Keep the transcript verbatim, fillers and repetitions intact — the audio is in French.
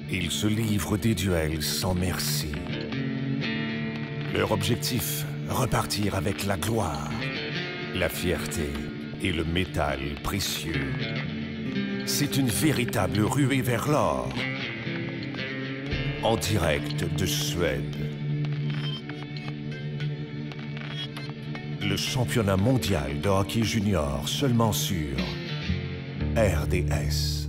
Ils se livrent des duels sans merci. Leur objectif, repartir avec la gloire, la fierté et le métal précieux. C'est une véritable ruée vers l'or. En direct de Suède. Le championnat mondial de hockey junior seulement sur R D S.